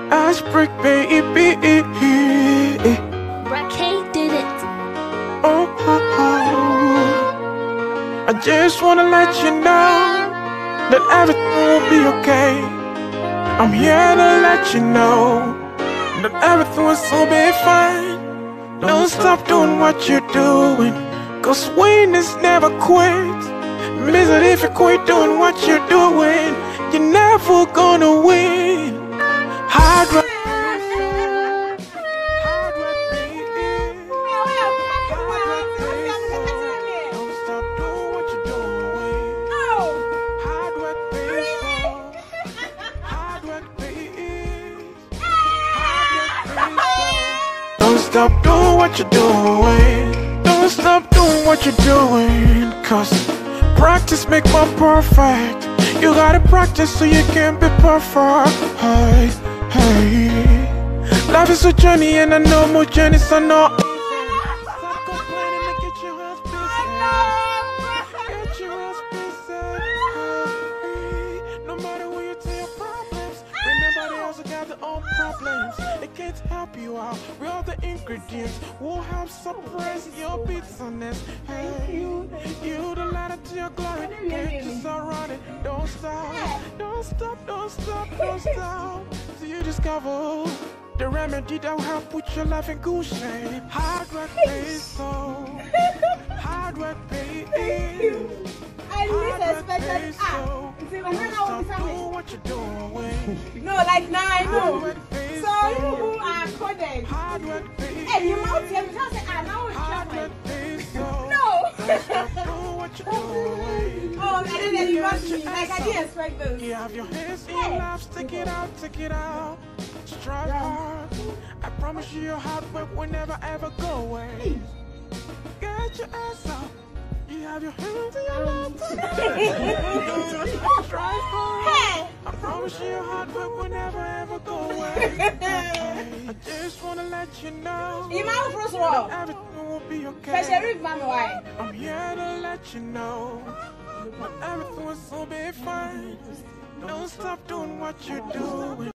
Ash brick baby. Raquel did it. Oh, I just wanna let you know that everything will be okay. I'm here to let you know that everything will still be fine. Don't stop doing what you're doing, cause winners never quit. Means that if you quit doing what you're doing, you're never gonna win. Hard work. Don't stop doing what you're doing. Hard work pays. Hard work pays. Don't stop doing what you're doing. Don't stop doing what you're doing, cause practice make more perfect. You gotta practice so you can be perfect. Hey, hey. Life is a journey and I know more journeys are not. Stop complaining and get your heart busy. Get your heart busy. Hey, no matter where you tell your problems, remember they also got their own problems. They can't help you out. We are the ingredients. We'll help suppress your bitterness. Hey, you the ladder to your glory. Can't just run it. Don't stop. Don't stop. Don't stop. Don't stop. So you discover the remedy that will help put your life in good shape. Hard work pays so. Hard work pays. I didn't expect that. Don't stop doing what you're doing. No, like now I know. So you who are coded. Hard work pays. Hey, you mouth here, you just say, now it's Hard work pays so. No. Don't stop doing what you're doing. Oh, and then you rush me. Like I didn't expect this. You have your hands in your laps, take it out, take it out. Strive hard. I promise you your hard work will never ever go away. Get your ass up. You have your hands in your laps. Strive hard. I promise you your hard work will never ever go away. I just wanna let you know You mouth was wrong. everything will be Especially okay. if I'm white. I'm here to let you know that everything will still be fine. Don't stop doing what you're doing.